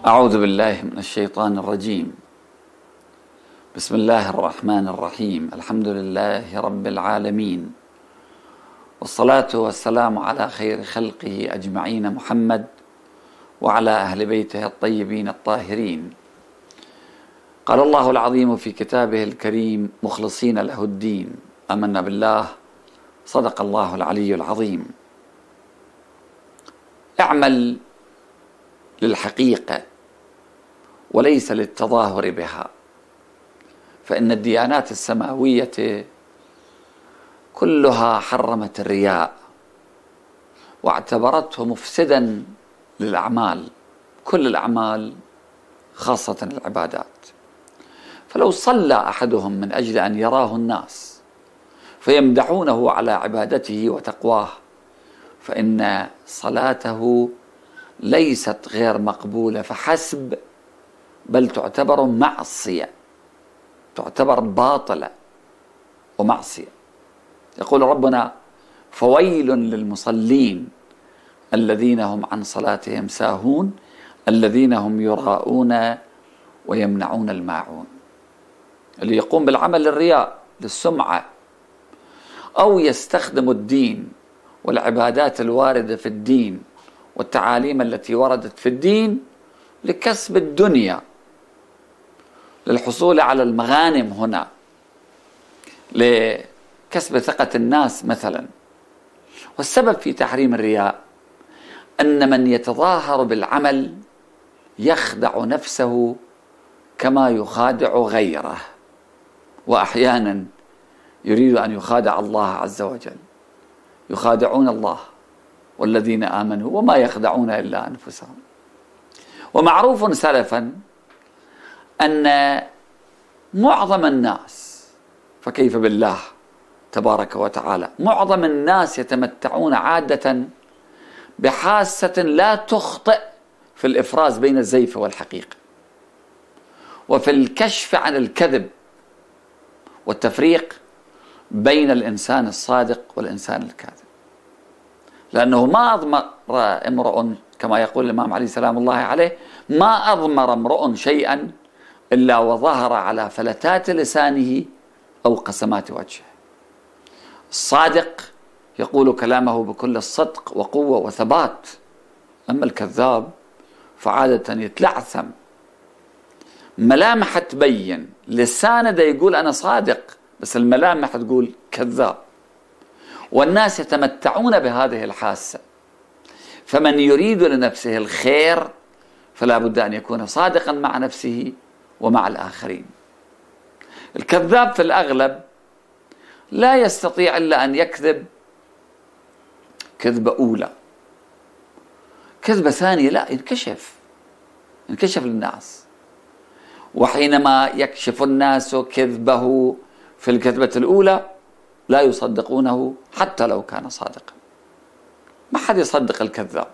أعوذ بالله من الشيطان الرجيم. بسم الله الرحمن الرحيم. الحمد لله رب العالمين، والصلاة والسلام على خير خلقه أجمعين محمد وعلى أهل بيته الطيبين الطاهرين. قال الله العظيم في كتابه الكريم: مخلصين له الدين، آمنا بالله، صدق الله العلي العظيم. اعمل للحقيقة وليس للتظاهر بها، فإن الديانات السماوية كلها حرمت الرياء واعتبرته مفسدا للأعمال، كل الأعمال خاصة العبادات. فلو صلى أحدهم من أجل أن يراه الناس فيمدحونه على عبادته وتقواه، فإن صلاته ليست غير مقبولة فحسب، بل تعتبر معصية، تعتبر باطلة ومعصية. يقول ربنا: فويل للمصلين الذين هم عن صلاتهم ساهون الذين هم يراءون ويمنعون الماعون. اللي يقوم بالعمل للرياء، للسمعة، أو يستخدم الدين والعبادات الواردة في الدين والتعاليم التي وردت في الدين لكسب الدنيا، للحصول على المغانم هنا، لكسب ثقة الناس مثلا. والسبب في تحريم الرياء أن من يتظاهر بالعمل يخدع نفسه كما يخادع غيره، وأحيانا يريد أن يخادع الله عز وجل. يخادعون الله والذين آمنوا وما يخدعون إلا أنفسهم. ومعروف سلفا أن معظم الناس، فكيف بالله تبارك وتعالى، معظم الناس يتمتعون عادة بحاسة لا تخطئ في الإفراز بين الزيف والحقيقة، وفي الكشف عن الكذب، والتفريق بين الإنسان الصادق والإنسان الكاذب. لأنه ما أضمر امرؤ، كما يقول الإمام علي سلام الله عليه: ما أضمر امرؤ شيئا إلا وظهر على فلتات لسانه أو قسمات وجهه. الصادق يقول كلامه بكل الصدق وقوة وثبات، أما الكذاب فعادة يتلعثم، ملامح تبين، لسانه دا يقول أنا صادق بس الملامح تقول كذاب. والناس يتمتعون بهذه الحاسة، فمن يريد لنفسه الخير فلا بد أن يكون صادقا مع نفسه ومع الآخرين. الكذاب في الأغلب لا يستطيع إلا أن يكذب كذبة أولى، كذبة ثانية لا، ينكشف للناس. وحينما يكشف الناس كذبه في الكذبة الأولى لا يصدقونه حتى لو كان صادقا. ما حد يصدق الكذاب.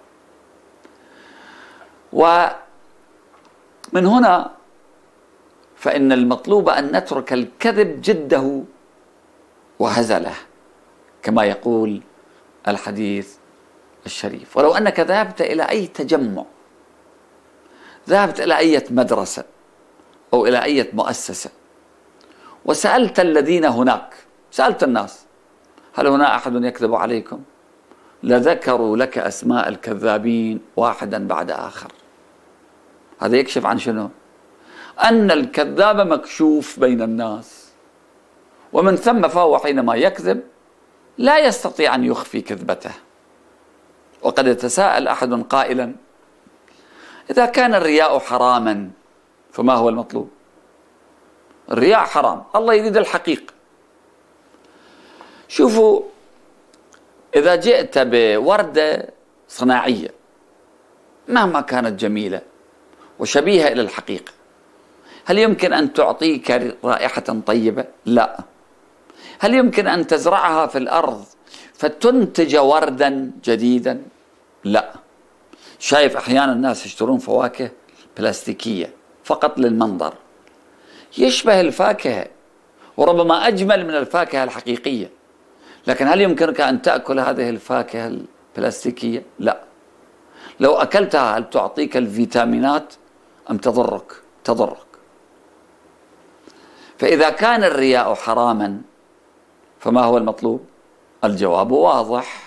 ومن هنا فإن المطلوب أن نترك الكذب جده وهزله، كما يقول الحديث الشريف. ولو أنك ذهبت إلى أي تجمع، ذهبت إلى أي مدرسة أو إلى أي مؤسسة وسألت الذين هناك، سألت الناس: هل هنا أحد يكذب عليكم؟ لذكروا لك أسماء الكذابين واحدا بعد آخر. هذا يكشف عن شنو؟ أن الكذاب مكشوف بين الناس، ومن ثم فهو حينما يكذب لا يستطيع أن يخفي كذبته. وقد يتساءل أحد قائلا: إذا كان الرياء حراما فما هو المطلوب؟ الرياء حرام، الله يريد الحقيقة. شوفوا، إذا جئت بوردة صناعية مهما كانت جميلة وشبيهة إلى الحقيقة، هل يمكن أن تعطيك رائحة طيبة؟ لا. هل يمكن أن تزرعها في الأرض فتنتج وردا جديدا؟ لا. شايف أحيانا الناس يشترون فواكه بلاستيكية فقط للمنظر، يشبه الفاكهة وربما أجمل من الفاكهة الحقيقية، لكن هل يمكنك أن تأكل هذه الفاكهة البلاستيكية؟ لا. لو أكلتها هل تعطيك الفيتامينات أم تضرك؟ تضرك. فإذا كان الرياء حراما فما هو المطلوب؟ الجواب واضح: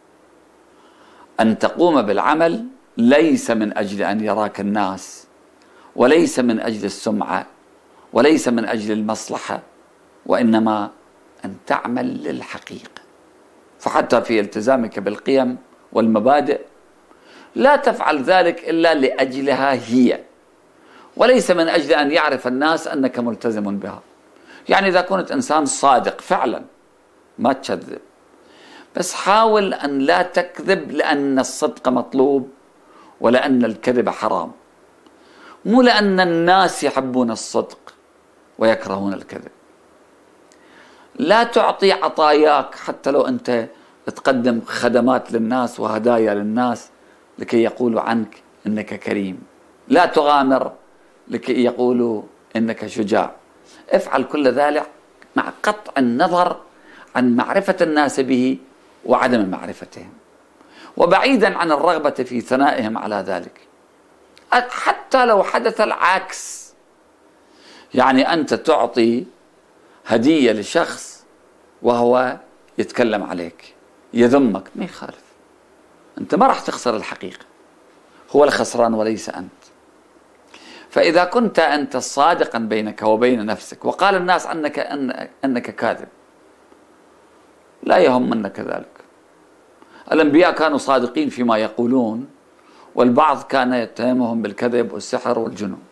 أن تقوم بالعمل ليس من أجل أن يراك الناس، وليس من أجل السمعة، وليس من أجل المصلحة، وإنما أن تعمل للحقيقة. فحتى في التزامك بالقيم والمبادئ لا تفعل ذلك إلا لأجلها هي، وليس من أجل أن يعرف الناس أنك ملتزم بها. يعني إذا كنت إنسان صادق فعلا ما تكذب، بس حاول أن لا تكذب لأن الصدق مطلوب ولأن الكذب حرام، مو لأن الناس يحبون الصدق ويكرهون الكذب. لا تعطي عطاياك حتى لو أنت تقدم خدمات للناس وهدايا للناس لكي يقولوا عنك إنك كريم. لا تغامر لكي يقولوا إنك شجاع. افعل كل ذلك مع قطع النظر عن معرفة الناس به وعدم معرفتهم، وبعيدا عن الرغبة في ثنائهم على ذلك، حتى لو حدث العكس. يعني أنت تعطي هدية لشخص وهو يتكلم عليك، يذمك، ما يخالف، أنت ما راح تخسر الحقيقة، هو الخسران وليس أنت. فإذا كنت أنت صادقا بينك وبين نفسك وقال الناس أنك كاذب، لا يهم منك ذلك. الأنبياء كانوا صادقين فيما يقولون، والبعض كان يتهمهم بالكذب والسحر والجنون.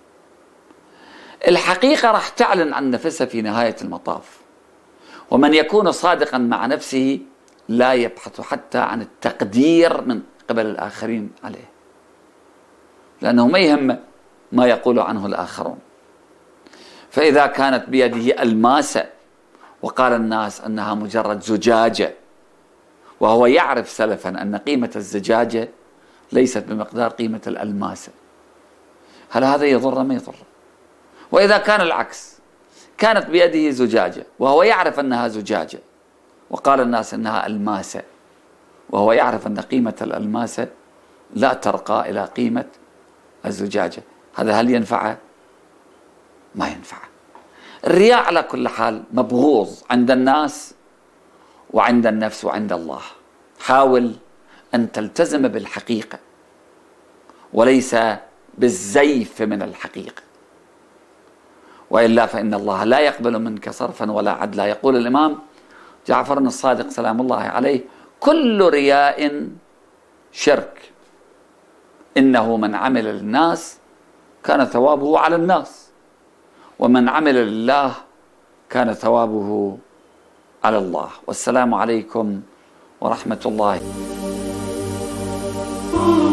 الحقيقة راح تعلن عن نفسها في نهاية المطاف. ومن يكون صادقا مع نفسه لا يبحث حتى عن التقدير من قبل الآخرين عليه، لأنه ما يهمه ما يقول عنه الآخرون. فإذا كانت بيده ألماسة وقال الناس أنها مجرد زجاجة، وهو يعرف سلفا أن قيمة الزجاجة ليست بمقدار قيمة الألماسة، هل هذا يضر؟ ما يضر. وإذا كان العكس، كانت بيده زجاجة وهو يعرف أنها زجاجة وقال الناس أنها ألماسة، وهو يعرف أن قيمة الألماسة لا ترقى إلى قيمة الزجاجة، هذا هل ينفعه؟ ما ينفعه. الرياء على كل حال مبغوض عند الناس وعند النفس وعند الله. حاول أن تلتزم بالحقيقة وليس بالزيف من الحقيقة، وإلا فإن الله لا يقبل منك صرفا ولا عدلا. يقول الإمام جعفر الصادق سلام الله عليه: كل رياء شرك، إنه من عمل للناس كان ثوابه على الناس، ومن عمل لله كان ثوابه على الله. والسلام عليكم ورحمة الله.